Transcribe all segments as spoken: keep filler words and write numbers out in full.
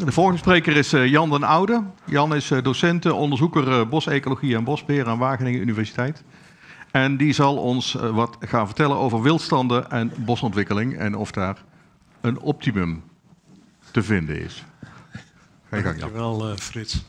De volgende spreker is uh, Jan den Oude. Jan is uh, docent, onderzoeker uh, bosecologie en bosbeheer aan Wageningen Universiteit. En die zal ons uh, wat gaan vertellen over wildstanden en bosontwikkeling en of daar een optimum te vinden is. Ga je gang, Jan. Dankjewel, uh, Frits.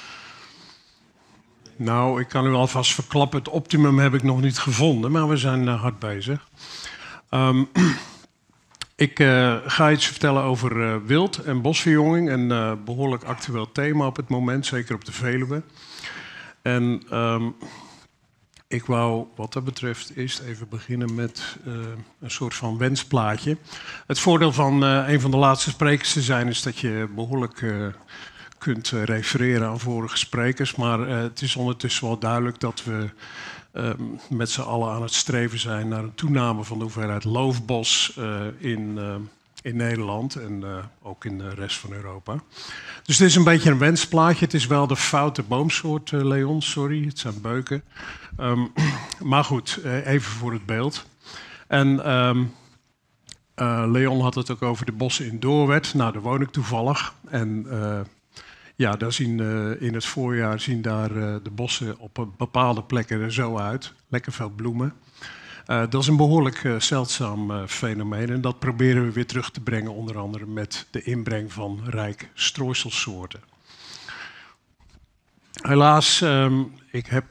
Nou, ik kan u alvast verklappen, het optimum heb ik nog niet gevonden, maar we zijn uh, hard bezig. Um, ik uh, ga iets vertellen over uh, wild en bosverjonging, een uh, behoorlijk actueel thema op het moment, zeker op de Veluwe. En um, ik wou wat dat betreft eerst even beginnen met uh, een soort van wensplaatje. Het voordeel van uh, een van de laatste sprekers te zijn is dat je behoorlijk uh, kunt uh, refereren aan vorige sprekers. Maar uh, het is ondertussen wel duidelijk dat we uh, met z'n allen aan het streven zijn naar een toename van de hoeveelheid loofbos uh, in, uh, in Nederland en uh, ook in de rest van Europa. Dus het is een beetje een wensplaatje. Het is wel de foute boomsoort, uh, Leon, sorry, het zijn beuken. Um, maar goed, uh, even voor het beeld. En um, uh, Leon had het ook over de bossen in Doorwerth. Nou, daar woon ik toevallig. En uh, ja, daar zien, uh, in het voorjaar zien daar uh, de bossen op bepaalde plekken er zo uit. Lekker veel bloemen. Uh, dat is een behoorlijk uh, zeldzaam uh, fenomeen. En dat proberen we weer terug te brengen, onder andere met de inbreng van rijk strooiselsoorten. Helaas, um, ik heb...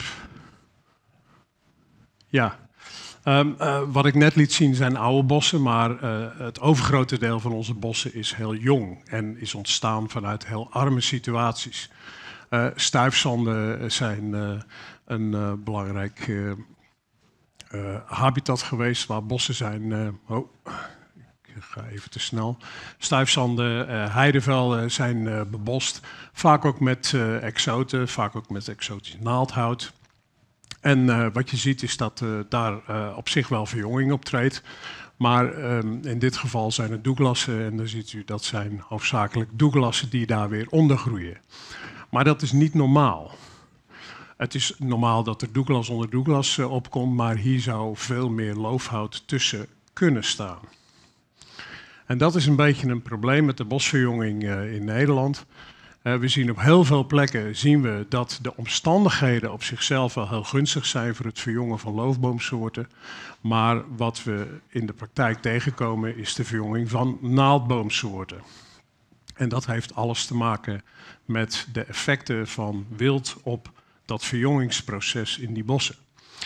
Ja, um, uh, wat ik net liet zien zijn oude bossen, maar uh, het overgrote deel van onze bossen is heel jong en is ontstaan vanuit heel arme situaties. Uh, stuifzanden zijn uh, een uh, belangrijk uh, uh, habitat geweest waar bossen zijn... Uh, oh, ik ga even te snel. Stuifzanden, uh, heidevelden zijn uh, bebost, vaak ook met uh, exoten, vaak ook met exotisch naaldhout. En uh, wat je ziet is dat uh, daar uh, op zich wel verjonging optreedt. Maar um, in dit geval zijn het douglassen. En dan ziet u dat zijn hoofdzakelijk douglassen die daar weer onder groeien. Maar dat is niet normaal. Het is normaal dat er douglas onder douglas uh, opkomt. Maar hier zou veel meer loofhout tussen kunnen staan. En dat is een beetje een probleem met de bosverjonging uh, in Nederland. Uh, we zien op heel veel plekken zien we dat de omstandigheden op zichzelf wel heel gunstig zijn voor het verjongen van loofboomsoorten. Maar wat we in de praktijk tegenkomen is de verjonging van naaldboomsoorten. En dat heeft alles te maken met de effecten van wild op dat verjongingsproces in die bossen.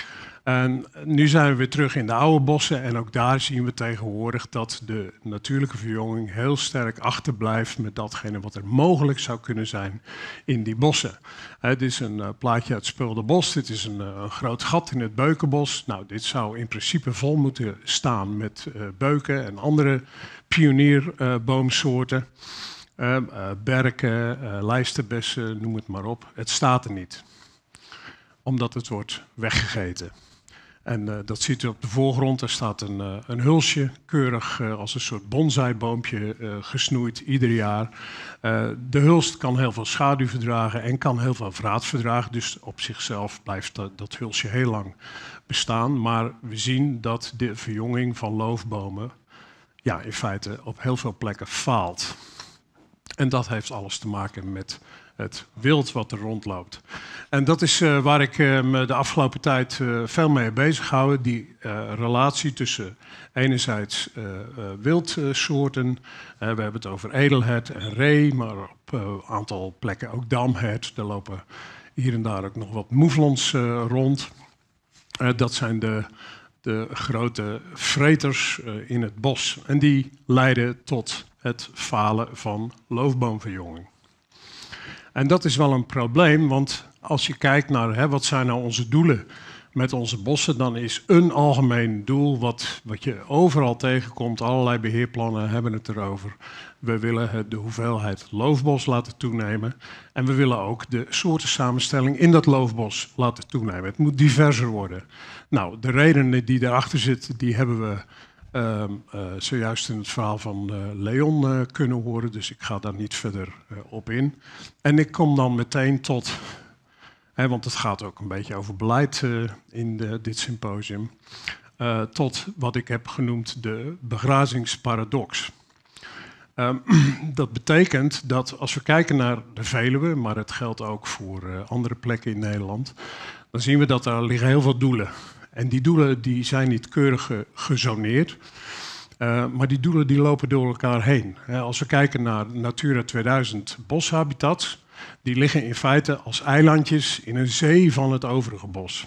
En nu zijn we weer terug in de oude bossen en ook daar zien we tegenwoordig dat de natuurlijke verjonging heel sterk achterblijft met datgene wat er mogelijk zou kunnen zijn in die bossen. Het is een uh, plaatje uit Speulderbos, dit is een, uh, een groot gat in het beukenbos. Nou, dit zou in principe vol moeten staan met uh, beuken en andere pionierboomsoorten. Uh, uh, uh, berken, uh, lijsterbessen, noem het maar op. Het staat er niet, omdat het wordt weggegeten. En uh, dat ziet u op de voorgrond. Er staat een, uh, een hulsje, keurig uh, als een soort bonsaiboompje uh, gesnoeid ieder jaar. Uh, de hulst kan heel veel schaduw verdragen en kan heel veel vraat verdragen. Dus op zichzelf blijft dat, dat hulsje heel lang bestaan. Maar we zien dat de verjonging van loofbomen ja, in feite op heel veel plekken faalt. En dat heeft alles te maken met het wild wat er rondloopt. En dat is uh, waar ik uh, me de afgelopen tijd uh, veel mee bezig hou. Die uh, relatie tussen enerzijds uh, uh, wildsoorten. Uh, we hebben het over edelhert en ree, maar op een uh, aantal plekken ook damhert. Er lopen hier en daar ook nog wat moeflons uh, rond. Uh, dat zijn de, de grote vreters uh, in het bos. En die leiden tot het falen van loofboomverjonging. En dat is wel een probleem, want als je kijkt naar hè, wat zijn nou onze doelen met onze bossen, dan is een algemeen doel wat, wat je overal tegenkomt, allerlei beheerplannen hebben het erover. We willen de hoeveelheid loofbos laten toenemen en we willen ook de soortensamenstelling in dat loofbos laten toenemen. Het moet diverser worden. Nou, de redenen die daarachter zitten, die hebben we Uh, uh, zojuist in het verhaal van uh, Leon uh, kunnen horen, dus ik ga daar niet verder uh, op in. En ik kom dan meteen tot, hè, want het gaat ook een beetje over beleid uh, in de, dit symposium, uh, tot wat ik heb genoemd de begrazingsparadox. Um, dat betekent dat als we kijken naar de Veluwe, maar het geldt ook voor uh, andere plekken in Nederland, dan zien we dat er liggen heel veel doelen. En die doelen die zijn niet keurig ge gezoneerd, uh, maar die doelen die lopen door elkaar heen. Uh, als we kijken naar Natura tweeduizend boshabitats, die liggen in feite als eilandjes in een zee van het overige bos.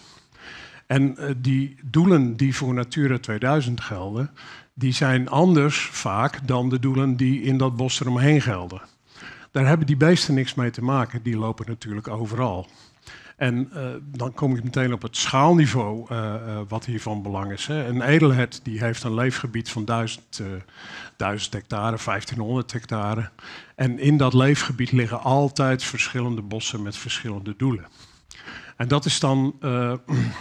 En uh, die doelen die voor Natura tweeduizend gelden, die zijn anders vaak dan de doelen die in dat bos eromheen gelden. Daar hebben die beesten niks mee te maken, die lopen natuurlijk overal. En uh, dan kom ik meteen op het schaalniveau uh, uh, wat hier van belang is. Hè. Een edelhert die heeft een leefgebied van duizend, uh, duizend hectare, vijftienhonderd hectare. En in dat leefgebied liggen altijd verschillende bossen met verschillende doelen. En dat is dan uh,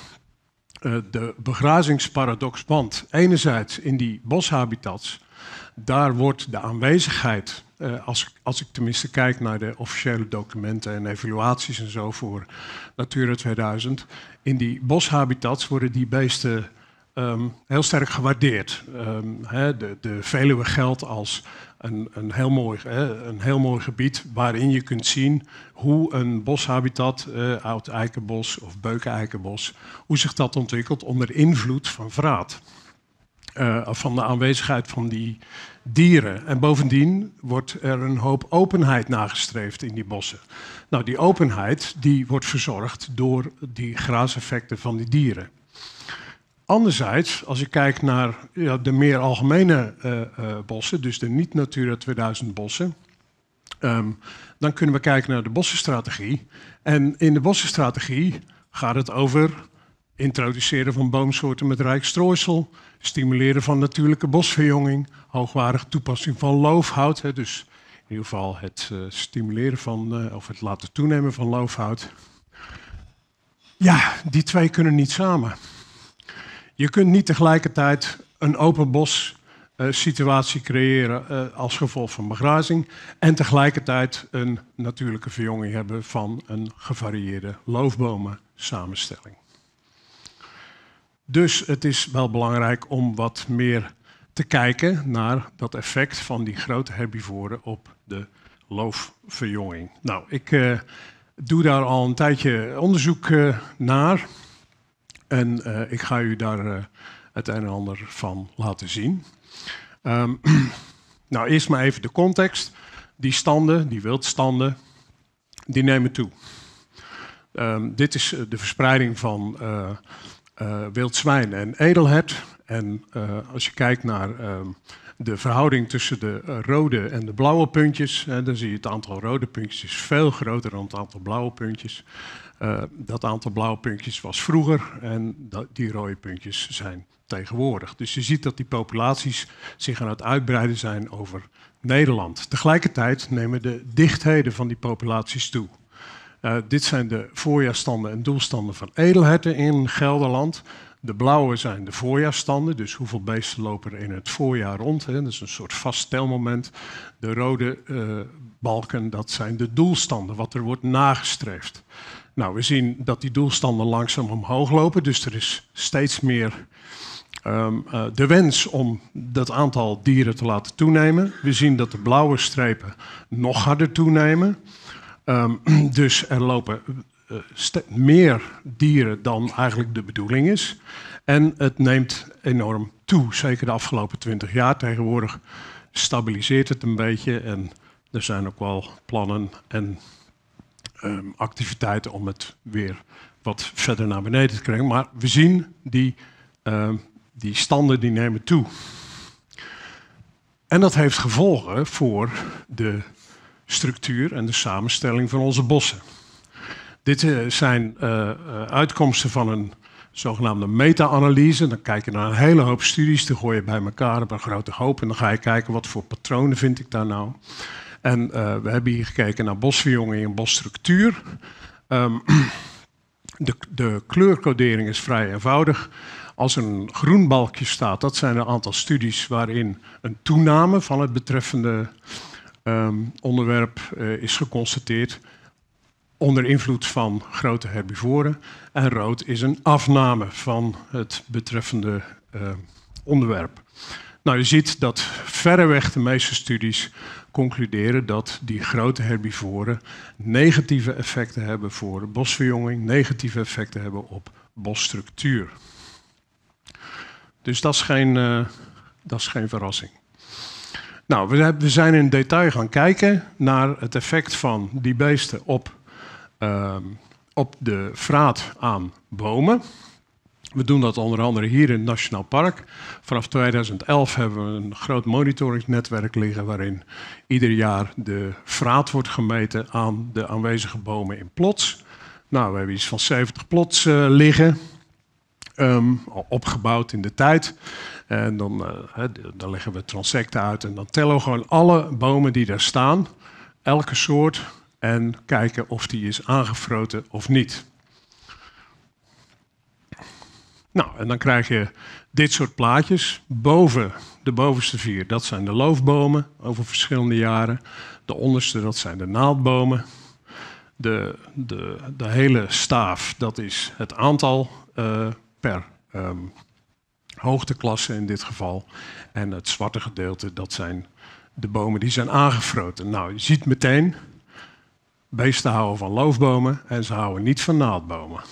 uh, de begrazingsparadox. Want enerzijds in die boshabitats, daar wordt de aanwezigheid, uh, als, als ik tenminste kijk naar de officiële documenten en evaluaties en zo voor Natura tweeduizend, in die boshabitats worden die beesten um, heel sterk gewaardeerd. Um, hè, de, de Veluwe geldt als een, een, heel mooi, hè, een heel mooi gebied waarin je kunt zien hoe een boshabitat, uh, oud eikenbos of beukeneikenbos, hoe zich dat ontwikkelt onder invloed van vraat. Uh, van de aanwezigheid van die dieren. En bovendien wordt er een hoop openheid nagestreefd in die bossen. Nou, die openheid die wordt verzorgd door die graaseffecten van die dieren. Anderzijds, als je kijkt naar ja, de meer algemene uh, uh, bossen, dus de niet-Natura tweeduizend bossen, um, dan kunnen we kijken naar de bossenstrategie. En in de bossenstrategie gaat het over introduceren van boomsoorten met rijk strooisel, stimuleren van natuurlijke bosverjonging, hoogwaardige toepassing van loofhout, hè, dus in ieder geval het uh, stimuleren van, uh, of het laten toenemen van loofhout. Ja, die twee kunnen niet samen. Je kunt niet tegelijkertijd een open bos uh, situatie creëren uh, als gevolg van begrazing en tegelijkertijd een natuurlijke verjonging hebben van een gevarieerde loofbomen samenstelling. Dus het is wel belangrijk om wat meer te kijken naar dat effect van die grote herbivoren op de loofverjonging. Nou, ik uh, doe daar al een tijdje onderzoek uh, naar en uh, ik ga u daar uh, het een en ander van laten zien. Um, nou, eerst maar even de context. Die standen, die wildstanden, die nemen toe. Um, dit is de verspreiding van Uh, Uh, wild zwijn en edelhert. En uh, als je kijkt naar uh, de verhouding tussen de uh, rode en de blauwe puntjes, hè, dan zie je het aantal rode puntjes is veel groter dan het aantal blauwe puntjes. Uh, dat aantal blauwe puntjes was vroeger en dat, die rode puntjes zijn tegenwoordig. Dus je ziet dat die populaties zich aan het uitbreiden zijn over Nederland. Tegelijkertijd nemen de dichtheden van die populaties toe. Uh, dit zijn de voorjaarstanden en doelstanden van edelherten in Gelderland. De blauwe zijn de voorjaarstanden, dus hoeveel beesten lopen er in het voorjaar rond. Hè? Dat is een soort vast telmoment. De rode uh, balken, dat zijn de doelstanden, wat er wordt nagestreefd. Nou, we zien dat die doelstanden langzaam omhoog lopen, dus er is steeds meer um, uh, de wens om dat aantal dieren te laten toenemen. We zien dat de blauwe strepen nog harder toenemen. Um, dus er lopen uh, meer dieren dan eigenlijk de bedoeling is. En het neemt enorm toe, zeker de afgelopen twintig jaar. Tegenwoordig stabiliseert het een beetje en er zijn ook wel plannen en um, activiteiten om het weer wat verder naar beneden te krijgen. Maar we zien die, uh, die standen die nemen toe. En dat heeft gevolgen voor de structuur en de samenstelling van onze bossen. Dit uh, zijn uh, uh, uitkomsten van een zogenaamde meta-analyse. Dan kijk je naar een hele hoop studies, die gooi je bij elkaar op een grote hoop en dan ga je kijken wat voor patronen vind ik daar nou. En uh, we hebben hier gekeken naar bosverjonging en bosstructuur. Um, de, de kleurcodering is vrij eenvoudig. Als er een groen balkje staat, dat zijn een aantal studies waarin een toename van het betreffende Um, onderwerp uh, is geconstateerd onder invloed van grote herbivoren. En rood is een afname van het betreffende uh, onderwerp. Nou, je ziet dat verreweg de meeste studies concluderen dat die grote herbivoren negatieve effecten hebben voor bosverjonging, negatieve effecten hebben op bosstructuur. Dus dat is geen, uh, dat is geen verrassing. Nou, we, we zijn in detail gaan kijken naar het effect van die beesten op, uh, op de vraat aan bomen. We doen dat onder andere hier in het Nationaal Park. Vanaf tweeduizend elf hebben we een groot monitoringsnetwerk liggen waarin ieder jaar de vraat wordt gemeten aan de aanwezige bomen in plots. Nou, we hebben iets van zeventig plots uh, liggen, um, opgebouwd in de tijd. En dan, uh, dan leggen we transecten uit en dan tellen we gewoon alle bomen die daar staan, elke soort, en kijken of die is aangefroten of niet. Nou, en dan krijg je dit soort plaatjes. Boven, de bovenste vier, dat zijn de loofbomen over verschillende jaren. De onderste, dat zijn de naaldbomen. De, de, de hele staaf, dat is het aantal uh, per um, hoogteklasse in dit geval. En het zwarte gedeelte, dat zijn de bomen die zijn aangefroten. Nou, je ziet meteen, beesten houden van loofbomen en ze houden niet van naaldbomen.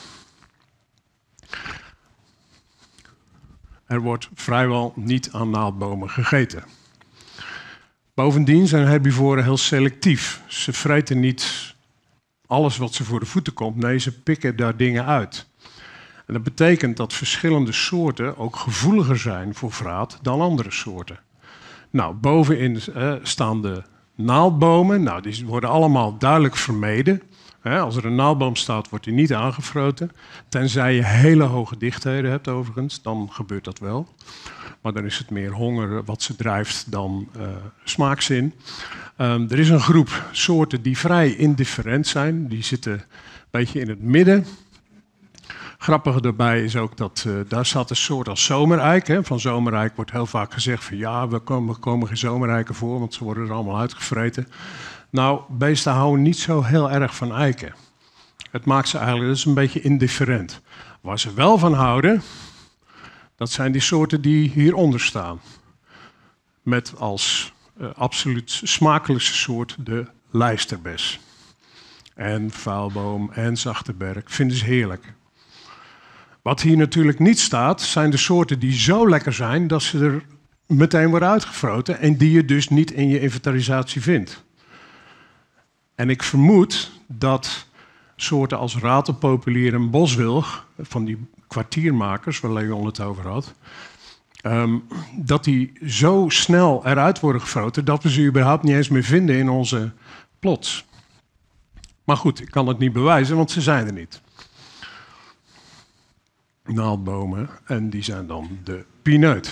Er wordt vrijwel niet aan naaldbomen gegeten. Bovendien zijn herbivoren heel selectief. Ze vreten niet alles wat ze voor de voeten komt. Nee, ze pikken daar dingen uit. En dat betekent dat verschillende soorten ook gevoeliger zijn voor vraat dan andere soorten. Nou, bovenin eh, staan de naaldbomen. Nou, die worden allemaal duidelijk vermeden. He, als er een naaldboom staat, wordt die niet aangefroten. Tenzij je hele hoge dichtheden hebt overigens, dan gebeurt dat wel. Maar dan is het meer honger wat ze drijft dan uh, smaakzin. Um, er is een groep soorten die vrij indifferent zijn. Die zitten een beetje in het midden. Grappige daarbij is ook dat uh, daar staat een soort als zomereik. Hè. Van zomereik wordt heel vaak gezegd van ja, we komen, we komen geen zomereiken voor, want ze worden er allemaal uitgevreten. Nou, beesten houden niet zo heel erg van eiken. Het maakt ze eigenlijk, dat is een beetje indifferent. Waar ze wel van houden, dat zijn die soorten die hieronder staan. Met als uh, absoluut smakelijkste soort de lijsterbes. En vuilboom en zachte berk vinden ze heerlijk. Wat hier natuurlijk niet staat, zijn de soorten die zo lekker zijn dat ze er meteen worden uitgefroten en die je dus niet in je inventarisatie vindt. En ik vermoed dat soorten als ratelpopulier en boswilg, van die kwartiermakers waar Leon het over had, um, dat die zo snel eruit worden gefroten dat we ze überhaupt niet eens meer vinden in onze plots. Maar goed, ik kan het niet bewijzen, want ze zijn er niet. Naaldbomen, en die zijn dan de pineut.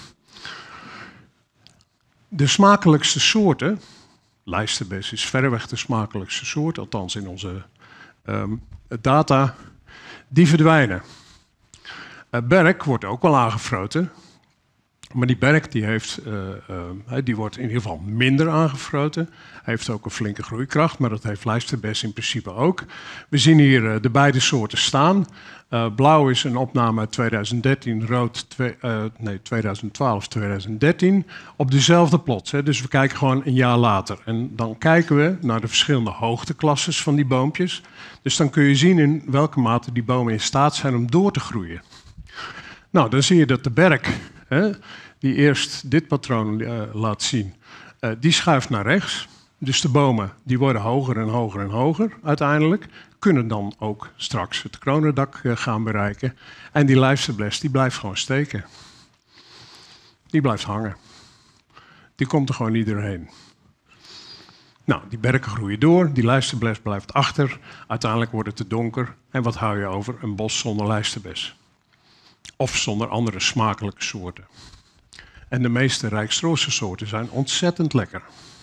De smakelijkste soorten, lijsterbes is verreweg de smakelijkste soort, althans in onze um, data, die verdwijnen. Uh, berk wordt ook wel aangefroten, maar die berk die heeft, uh, uh, die wordt in ieder geval minder aangefroten. Hij heeft ook een flinke groeikracht, maar dat heeft lijsterbes in principe ook. We zien hier uh, de beide soorten staan. Uh, blauw is een opname uit tweeduizend dertien, rood twee, uh, nee, tweeduizend twaalf, tweeduizend dertien. Op dezelfde plots, hè, dus we kijken gewoon een jaar later. En dan kijken we naar de verschillende hoogteklasses van die boompjes. Dus dan kun je zien in welke mate die bomen in staat zijn om door te groeien. Nou, dan zie je dat de berk, hè, die eerst dit patroon uh, laat zien, uh, die schuift naar rechts. Dus de bomen die worden hoger en hoger en hoger uiteindelijk. Kunnen dan ook straks het kronendak uh, gaan bereiken. En die lijsterbes die blijft gewoon steken. Die blijft hangen. Die komt er gewoon niet doorheen. Nou, die berken groeien door, die lijsterbes blijft achter. Uiteindelijk wordt het te donker. En wat hou je over? Een bos zonder lijsterbes. Of zonder andere smakelijke soorten. En de meeste rijkstroosse soorten zijn ontzettend lekker.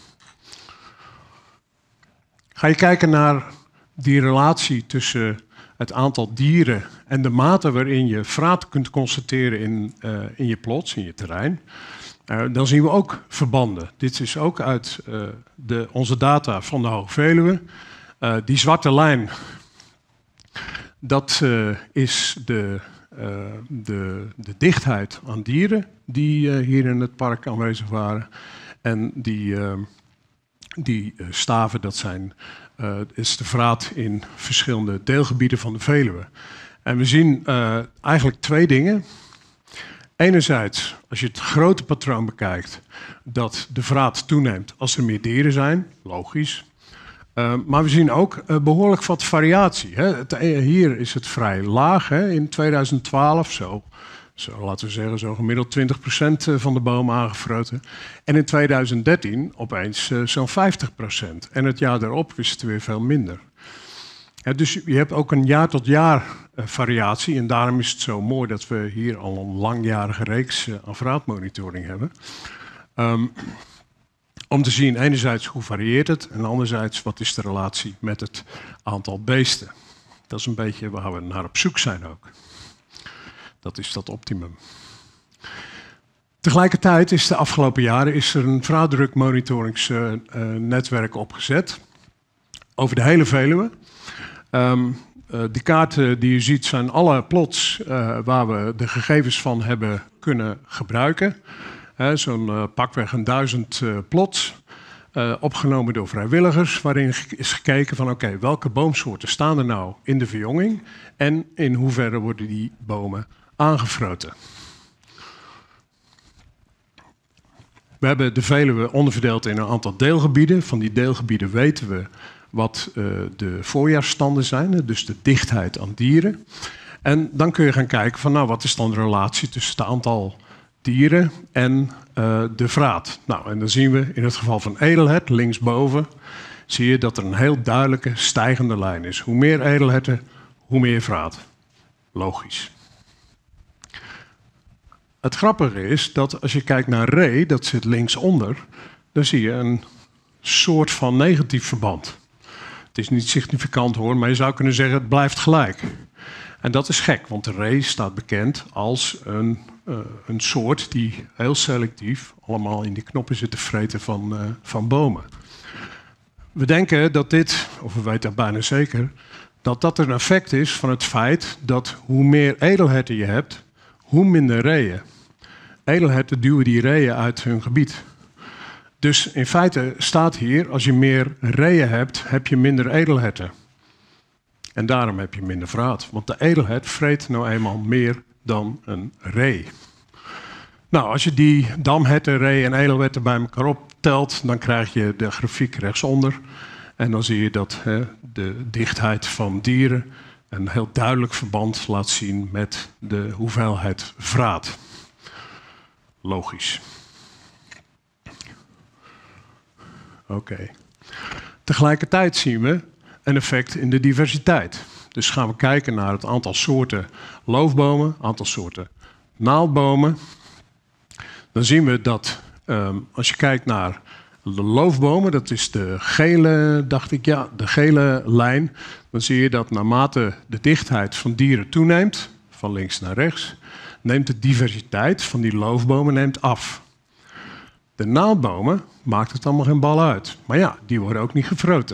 Ga je kijken naar die relatie tussen het aantal dieren en de mate waarin je vraat kunt constateren in, uh, in je plots, in je terrein, uh, dan zien we ook verbanden. Dit is ook uit uh, de, onze data van de Hoge Veluwe. Uh, die zwarte lijn, dat uh, is de uh, de, de dichtheid aan dieren die uh, hier in het park aanwezig waren. En die, uh, die uh, staven, dat zijn, uh, is de vraat in verschillende deelgebieden van de Veluwe. En we zien uh, eigenlijk twee dingen. Enerzijds, als je het grote patroon bekijkt, dat de vraat toeneemt als er meer dieren zijn, logisch. Uh, maar we zien ook uh, behoorlijk wat variatie. Hè. Het, hier is het vrij laag. Hè. In tweeduizend twaalf, zo, zo, laten we zeggen, zo gemiddeld twintig procent van de bomen aangevroten. En in tweeduizend dertien opeens uh, zo'n vijftig procent. En het jaar daarop is het weer veel minder. Ja, dus je hebt ook een jaar tot jaar uh, variatie. En daarom is het zo mooi dat we hier al een langjarige reeks uh, aan vraatmonitoring hebben. Um, om te zien enerzijds hoe varieert het en anderzijds wat is de relatie met het aantal beesten. Dat is een beetje waar we naar op zoek zijn ook. Dat is dat optimum. Tegelijkertijd is de afgelopen jaren is er een vraatdrukmonitoringsnetwerk uh, opgezet over de hele Veluwe. Um, uh, die kaarten die je ziet zijn alle plots uh, waar we de gegevens van hebben kunnen gebruiken. Uh, Zo'n uh, pakweg een duizend uh, plots, uh, opgenomen door vrijwilligers, waarin is gekeken van oké, okay, welke boomsoorten staan er nou in de verjonging en in hoeverre worden die bomen aangevroten. We hebben de Veluwe onderverdeeld in een aantal deelgebieden. Van die deelgebieden weten we wat uh, de voorjaarsstanden zijn, dus de dichtheid aan dieren. En dan kun je gaan kijken van nou, wat is dan de relatie tussen het aantal dieren en uh, de vraat. Nou, en dan zien we in het geval van edelhert, linksboven, zie je dat er een heel duidelijke stijgende lijn is. Hoe meer edelherten, hoe meer vraat. Logisch. Het grappige is dat als je kijkt naar ree, dat zit linksonder, dan zie je een soort van negatief verband. Het is niet significant hoor, maar je zou kunnen zeggen het blijft gelijk. En dat is gek, want de ree staat bekend als een, uh, een soort die heel selectief allemaal in die knoppen zit te vreten van, uh, van bomen. We denken dat dit, of we weten bijna zeker, dat dat een effect is van het feit dat hoe meer edelherten je hebt, hoe minder reeën. Edelherten duwen die reeën uit hun gebied. Dus in feite staat hier, als je meer reeën hebt, heb je minder edelherten. En daarom heb je minder vraat. Want de edelhert vreet nou eenmaal meer dan een ree. Nou, als je die damherten, ree en edelherten bij elkaar optelt, dan krijg je de grafiek rechtsonder. En dan zie je dat hè, de dichtheid van dieren een heel duidelijk verband laat zien met de hoeveelheid vraat. Logisch. Oké. Okay. Tegelijkertijd zien we een effect in de diversiteit. Dus gaan we kijken naar het aantal soorten loofbomen, aantal soorten naaldbomen. Dan zien we dat um, als je kijkt naar de loofbomen, dat is de gele, dacht ik, ja, de gele lijn. Dan zie je dat naarmate de dichtheid van dieren toeneemt, van links naar rechts, neemt de diversiteit van die loofbomen neemt af. De naaldbomen maakt het allemaal geen bal uit. Maar ja, die worden ook niet gevroten.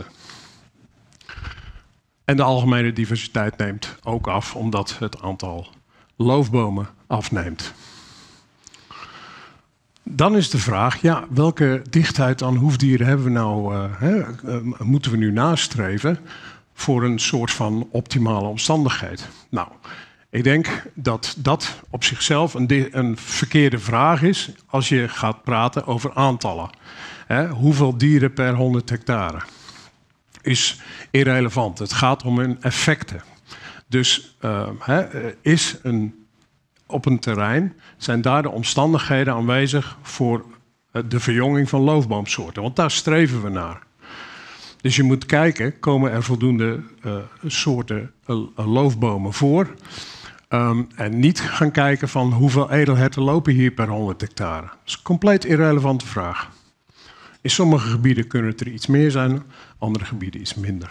En de algemene diversiteit neemt ook af, omdat het aantal loofbomen afneemt. Dan is de vraag, ja, welke dichtheid aan hoefdieren hebben we nou, uh, hè, uh, moeten we nu nastreven voor een soort van optimale omstandigheid? Nou, ik denk dat dat op zichzelf een, een verkeerde vraag is als je gaat praten over aantallen. Hè, hoeveel dieren per honderd hectare is irrelevant. Het gaat om hun effecten. Dus uh, hè, is een, op een terrein zijn daar de omstandigheden aanwezig voor de verjonging van loofboomsoorten. Want daar streven we naar. Dus je moet kijken, komen er voldoende uh, soorten uh, loofbomen voor? Um, en niet gaan kijken van hoeveel edelherten lopen hier per honderd hectare. Dat is een compleet irrelevante vraag. In sommige gebieden kunnen het er iets meer zijn, andere gebieden iets minder.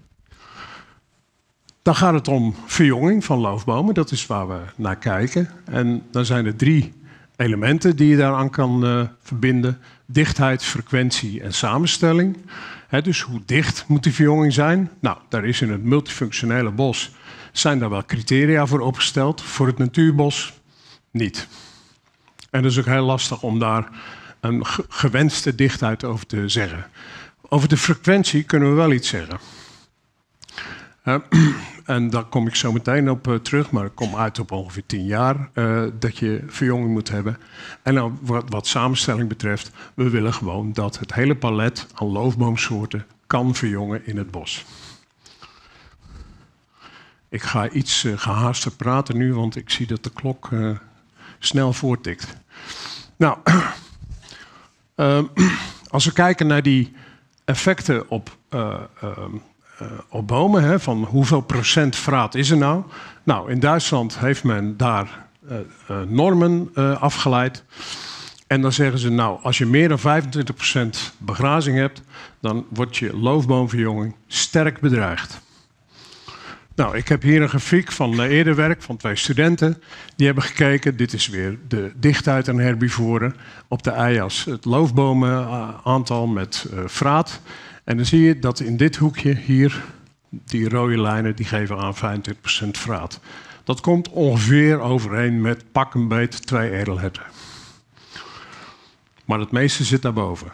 Dan gaat het om verjonging van loofbomen, dat is waar we naar kijken. En dan zijn er drie elementen die je daaraan kan uh, verbinden. Dichtheid, frequentie en samenstelling. He, dus hoe dicht moet die verjonging zijn? Nou, daar is in het multifunctionele bos zijn daar wel criteria voor opgesteld. Voor het natuurbos niet. En dat is ook heel lastig om daar een gewenste dichtheid over te zeggen. Over de frequentie kunnen we wel iets zeggen. Uh, en daar kom ik zo meteen op uh, terug, maar ik kom uit op ongeveer tien jaar uh, dat je verjonging moet hebben. En nou, wat, wat samenstelling betreft, we willen gewoon dat het hele palet aan loofboomsoorten kan verjongen in het bos. Ik ga iets uh, gehaaster praten nu, want ik zie dat de klok uh, snel voortikt. Nou, uh, als we kijken naar die effecten op, uh, uh, uh, op bomen, hè, van hoeveel procent vraat is er nou? Nou, in Duitsland heeft men daar uh, uh, normen uh, afgeleid. En dan zeggen ze, nou, als je meer dan vijfentwintig procent begrazing hebt, dan wordt je loofboomverjonging sterk bedreigd. Nou, ik heb hier een grafiek van uh, eerder werk van twee studenten. Die hebben gekeken, dit is weer de dichtheid aan herbivoren. Op de y-as het loofbomenaantal met uh, vraat. En dan zie je dat in dit hoekje hier, die rode lijnen, die geven aan vijfentwintig procent vraat. Dat komt ongeveer overeen met pak een beet twee edelherten. Maar het meeste zit daarboven.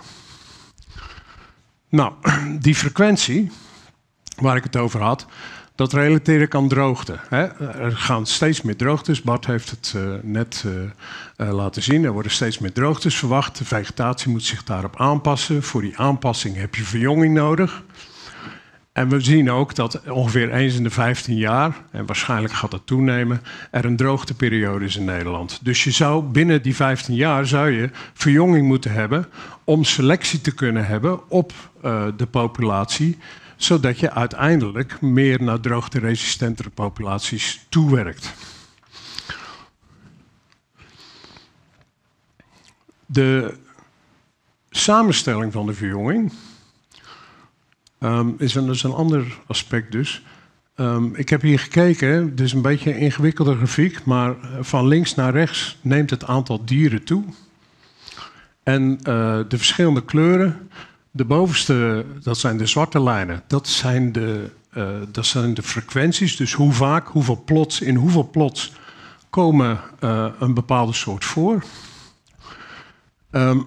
Nou, die frequentie waar ik het over had, dat relateer ik aan droogte. Hè. Er gaan steeds meer droogtes. Bart heeft het uh, net uh, uh, laten zien. Er worden steeds meer droogtes verwacht. De vegetatie moet zich daarop aanpassen. Voor die aanpassing heb je verjonging nodig. En we zien ook dat ongeveer eens in de vijftien jaar, en waarschijnlijk gaat dat toenemen, er een droogteperiode is in Nederland. Dus je zou binnen die vijftien jaar zou je verjonging moeten hebben om selectie te kunnen hebben op uh, de populatie, zodat je uiteindelijk meer naar droogteresistentere populaties toewerkt. De samenstelling van de verjonging um, is, een, is een ander aspect dus. Um, ik heb hier gekeken, het is een beetje een ingewikkelde grafiek, maar van links naar rechts neemt het aantal dieren toe. En uh, de verschillende kleuren. De bovenste, dat zijn de zwarte lijnen, dat zijn de, uh, dat zijn de frequenties. Dus hoe vaak, hoeveel plots, in hoeveel plots komen uh, een bepaalde soort voor. Um,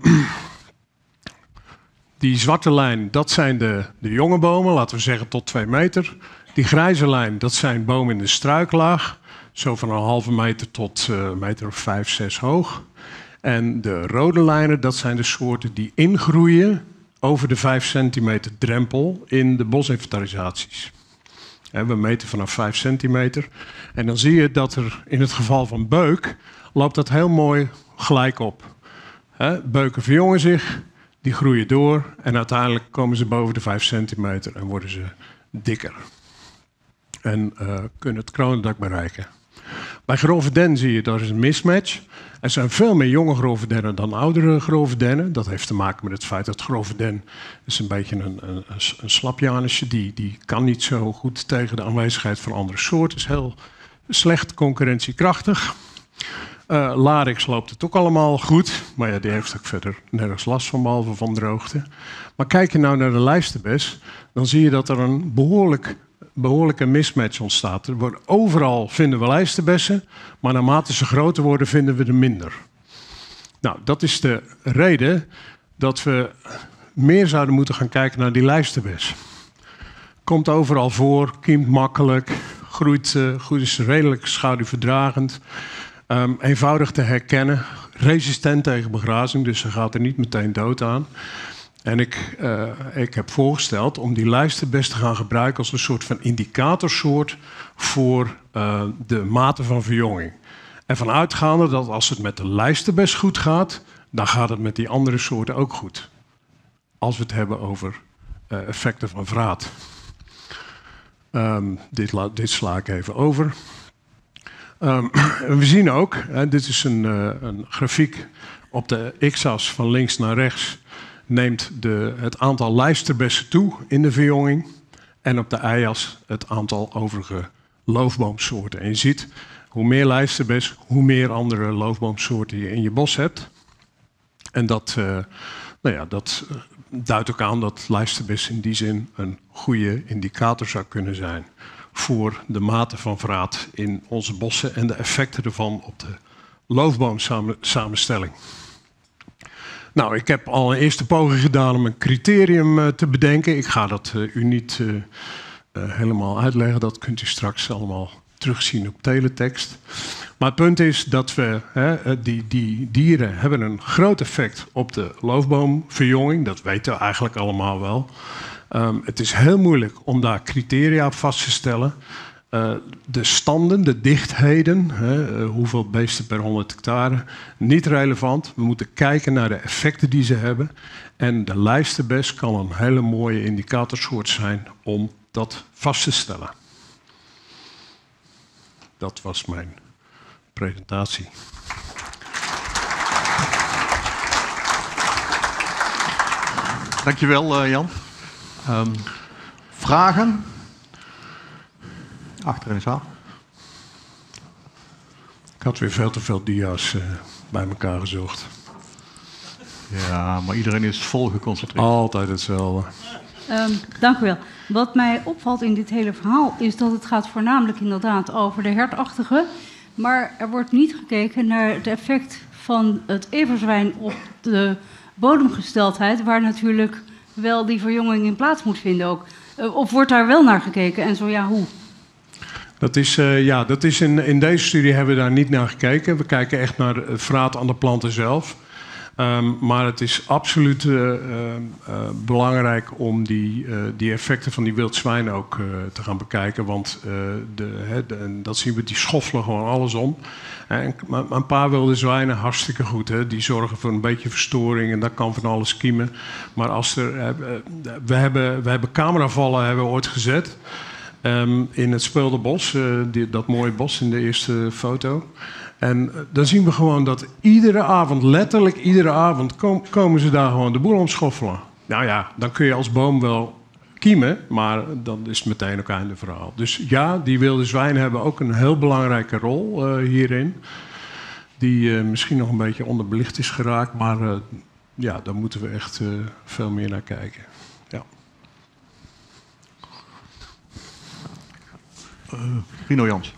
die zwarte lijn, dat zijn de, de jonge bomen, laten we zeggen tot twee meter. Die grijze lijn, dat zijn bomen in de struiklaag. Zo van een halve meter tot uh, een meter of vijf, zes hoog. En de rode lijnen, dat zijn de soorten die ingroeien over de vijf centimeter drempel in de bosinventarisaties. We meten vanaf vijf centimeter. En dan zie je dat er in het geval van beuk loopt dat heel mooi gelijk op. Beuken verjongen zich, die groeien door en uiteindelijk komen ze boven de vijf centimeter en worden ze dikker. En uh, kunnen het kronendak bereiken. Bij grove den zie je dat is een mismatch. Er zijn veel meer jonge grove dennen dan oudere grove dennen. Dat heeft te maken met het feit dat grove den is een beetje een, een, een slapjanusje. Die, die kan niet zo goed tegen de aanwezigheid van andere soorten. Is heel slecht concurrentiekrachtig. Uh, Larix loopt het ook allemaal goed. Maar ja, die heeft ook verder nergens last van, behalve van droogte. Maar kijk je nou naar de lijsterbes, dan zie je dat er een behoorlijk... behoorlijke mismatch ontstaat. Er wordt, overal vinden we lijsterbessen, maar naarmate ze groter worden vinden we er minder. Nou, dat is de reden dat we meer zouden moeten gaan kijken naar die lijsterbes. Komt overal voor, kiemt makkelijk, groeit, uh, groeit is redelijk schaduwverdragend, um, eenvoudig te herkennen, resistent tegen begrazing, dus ze gaat er niet meteen dood aan. En ik, uh, ik heb voorgesteld om die lijsterbes te gaan gebruiken als een soort van indicatorsoort voor uh, de mate van verjonging. En vanuitgaande dat als het met de lijsterbes goed gaat, dan gaat het met die andere soorten ook goed. Als we het hebben over uh, effecten van vraat. Um, dit, dit sla ik even over. Um, we zien ook, hè, dit is een, uh, een grafiek op de x-as van links naar rechts. Neemt de, het aantal lijsterbessen toe in de verjonging. En op de y-as het aantal overige loofboomsoorten. En je ziet, hoe meer lijsterbes, hoe meer andere loofboomsoorten je in je bos hebt. En dat, uh, nou ja, dat duidt ook aan dat lijsterbes in die zin een goede indicator zou kunnen zijn voor de mate van verraad in onze bossen en de effecten ervan op de loofboomsamenstelling. Nou, ik heb al een eerste poging gedaan om een criterium uh, te bedenken. Ik ga dat uh, u niet uh, uh, helemaal uitleggen. Dat kunt u straks allemaal terugzien op teletext. Maar het punt is dat we, hè, die, die dieren hebben een groot effect op de loofboomverjonging. Dat weten we eigenlijk allemaal wel. Um, het is heel moeilijk om daar criteria op vast te stellen. Uh, de standen, de dichtheden, hè, uh, hoeveel beesten per honderd hectare, niet relevant. We moeten kijken naar de effecten die ze hebben. En de lijsterbes kan een hele mooie indicatorsoort zijn om dat vast te stellen. Dat was mijn presentatie. Dankjewel, uh, Jan. Um, vragen? Achter in de zaal. Ik had weer veel te veel dia's uh, bij elkaar gezocht. Ja, maar iedereen is vol geconcentreerd. Altijd hetzelfde. Um, dank u wel. Wat mij opvalt in dit hele verhaal is dat het gaat voornamelijk inderdaad over de hertachtige. Maar er wordt niet gekeken naar het effect van het everzwijn op de bodemgesteldheid, waar natuurlijk wel die verjonging in plaats moet vinden ook. Uh, of wordt daar wel naar gekeken en zo ja, hoe? Dat is, uh, ja, dat is in, in deze studie hebben we daar niet naar gekeken. We kijken echt naar het verraad aan de planten zelf. Um, maar het is absoluut uh, uh, uh, belangrijk om die, uh, die effecten van die wild zwijn ook uh, te gaan bekijken. Want uh, de, he, de, dat zien we, die schoffelen gewoon alles om. En een paar wilde zwijnen, hartstikke goed. Hè? Die zorgen voor een beetje verstoring en dat kan van alles kiemen. Maar als er, uh, we, hebben, we hebben cameravallen hebben we ooit gezet um, in het Speelderbos. Uh, die, dat mooie bos in de eerste foto. En dan zien we gewoon dat iedere avond, letterlijk iedere avond, kom, komen ze daar gewoon de boel omschoffelen. Nou ja, dan kun je als boom wel kiemen, maar dan is het meteen ook einde verhaal. Dus ja, die wilde zwijnen hebben ook een heel belangrijke rol uh, hierin. Die uh, misschien nog een beetje onderbelicht is geraakt, maar uh, ja, daar moeten we echt uh, veel meer naar kijken. Ja. Uh, Rino Jans.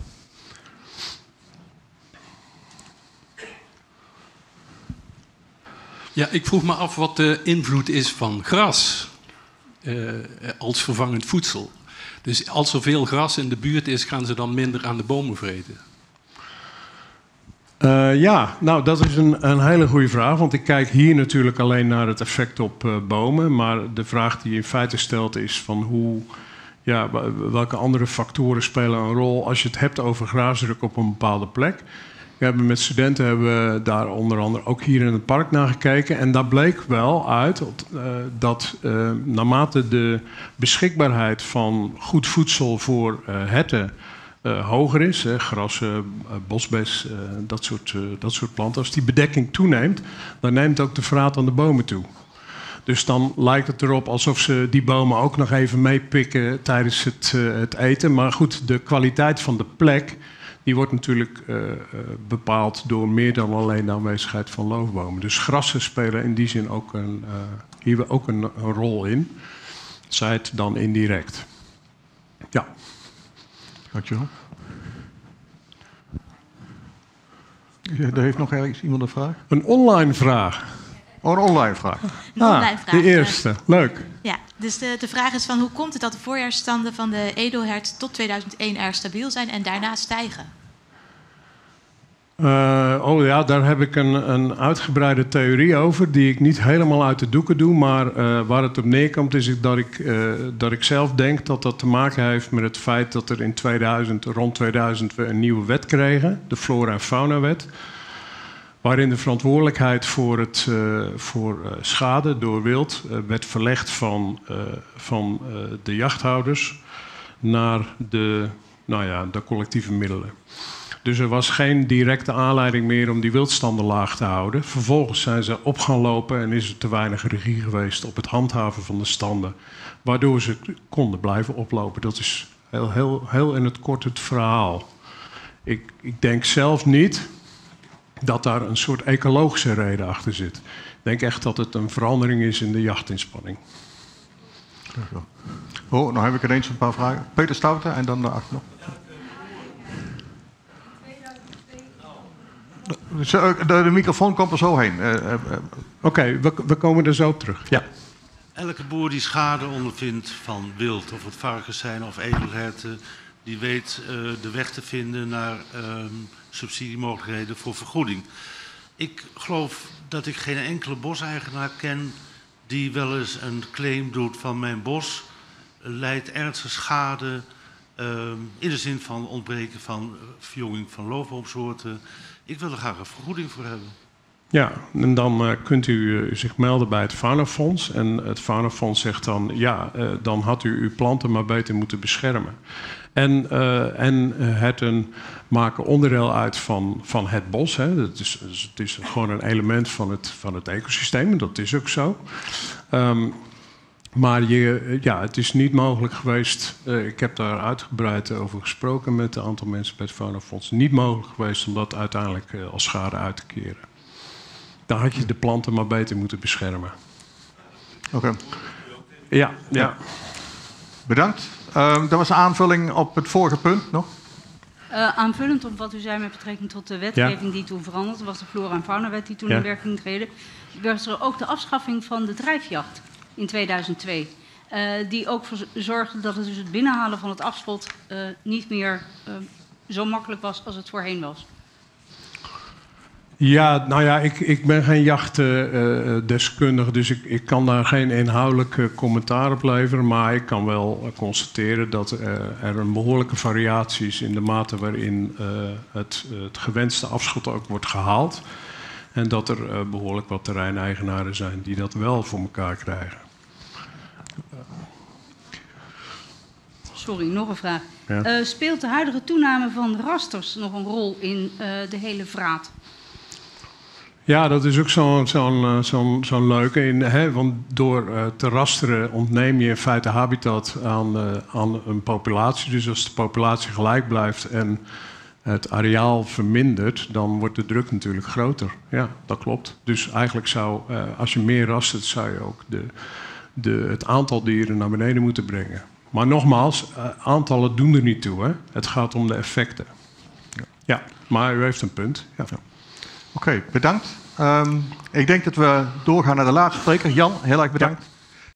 Ja, ik vroeg me af wat de invloed is van gras uh, als vervangend voedsel. Dus als er veel gras in de buurt is, gaan ze dan minder aan de bomen vreten? Uh, ja, nou dat is een, een hele goede vraag. Want ik kijk hier natuurlijk alleen naar het effect op uh, bomen. Maar de vraag die je in feite stelt is van hoe, ja, welke andere factoren spelen een rol als je het hebt over grasdruk op een bepaalde plek. We hebben met studenten hebben we daar onder andere ook hier in het park naar gekeken. En daar bleek wel uit uh, dat uh, naarmate de beschikbaarheid van goed voedsel voor uh, herten uh, hoger is, hè, grassen, uh, bosbes, uh, dat, soort, uh, dat soort planten, als die bedekking toeneemt, dan neemt ook de verraad aan de bomen toe. Dus dan lijkt het erop alsof ze die bomen ook nog even meepikken tijdens het, uh, het eten. Maar goed, de kwaliteit van de plek, die wordt natuurlijk uh, uh, bepaald door meer dan alleen de aanwezigheid van loofbomen. Dus grassen spelen in die zin ook een, uh, hier ook een, een rol in. Zij het dan indirect. Ja. Dankjewel. Ja, er heeft nog ergens iemand een vraag? Een online vraag. Oh, een online vraag. Een ah, online vraag. De eerste. Leuk. Ja, dus de, de vraag is van hoe komt het dat de voorjaarsstanden van de edelhert tot tweeduizend één erg stabiel zijn en daarna stijgen? Uh, oh ja, daar heb ik een, een uitgebreide theorie over die ik niet helemaal uit de doeken doe. Maar uh, waar het op neerkomt is dat ik, uh, dat ik zelf denk dat dat te maken heeft met het feit dat er in tweeduizend, rond tweeduizend we een nieuwe wet kregen. De Flora- en Faunawet. Waarin de verantwoordelijkheid voor, het, uh, voor uh, schade door wild uh, werd verlegd van, uh, van uh, de jachthouders naar de, nou ja, de collectieve middelen. Dus er was geen directe aanleiding meer om die wildstanden laag te houden. Vervolgens zijn ze op gaan lopen en is er te weinig regie geweest op het handhaven van de standen, waardoor ze konden blijven oplopen. Dat is heel, heel, heel in het kort het verhaal. Ik, ik denk zelf niet dat daar een soort ecologische reden achter zit. Ik denk echt dat het een verandering is in de jachtinspanning. Dank u wel. Oh, nou heb ik ineens een paar vragen. Peter Stouten en dan daarachter nog. De, de, de microfoon komt er zo heen. Uh, uh, uh. Oké, okay, we, we komen er zo op terug. Ja. Elke boer die schade ondervindt van wild, of het varkens zijn of edelherten, die weet uh, de weg te vinden naar uh, subsidiemogelijkheden voor vergoeding. Ik geloof dat ik geen enkele boseigenaar ken die wel eens een claim doet van mijn bos leidt ernstige schade uh, in de zin van ontbreken van verjonging van loofboomsoorten. Ik wil er graag een vergoeding voor hebben. Ja, en dan uh, kunt u uh, zich melden bij het Faunafonds. En het Faunafonds zegt dan, ja, uh, dan had u uw planten maar beter moeten beschermen. En, uh, en uh, herten maken onderdeel uit van, van het bos. Hè. Dat is, dus het is gewoon een element van het, van het ecosysteem, en dat is ook zo. Um, maar je, ja, het is niet mogelijk geweest, uh, ik heb daar uitgebreid over gesproken met een aantal mensen bij het Faunafonds, niet mogelijk geweest om dat uiteindelijk uh, als schade uit te keren. Dan had je de planten maar beter moeten beschermen. Oké. Okay. Ja, ja. Bedankt. Uh, dat was een aanvulling op het vorige punt nog. Uh, aanvullend op wat u zei met betrekking tot de wetgeving ja. die toen veranderde, was de Flora- en Faunawet die toen ja. in werking treden, was er ook de afschaffing van de drijfjacht in tweeduizend twee. Uh, die ook voor zorgde dat het, dus het binnenhalen van het afschot uh, niet meer uh, zo makkelijk was als het voorheen was. Ja, nou ja, ik, ik ben geen jachtdeskundige, uh, dus ik, ik kan daar geen inhoudelijk uh, commentaar op leveren. Maar ik kan wel uh, constateren dat uh, er een behoorlijke variatie is in de mate waarin uh, het, uh, het gewenste afschot ook wordt gehaald. En dat er uh, behoorlijk wat terreineigenaren zijn die dat wel voor elkaar krijgen. Sorry, nog een vraag. Ja. Uh, speelt de huidige toename van rasters nog een rol in uh, de hele vraat? Ja, dat is ook zo'n zo'n zo'n zo'n leuke. In, hè, want door uh, te rasteren ontneem je in feite habitat aan, uh, aan een populatie. Dus als de populatie gelijk blijft en het areaal vermindert, dan wordt de druk natuurlijk groter. Ja, dat klopt. Dus eigenlijk zou, uh, als je meer rastert, zou je ook de, de, het aantal dieren naar beneden moeten brengen. Maar nogmaals, uh, aantallen doen er niet toe. Hè? Het gaat om de effecten. Ja, ja, maar u heeft een punt. Ja. Ja. Oké, okay, bedankt. Um, ik denk dat we doorgaan naar de laatste spreker. Jan, heel erg bedankt. Ja.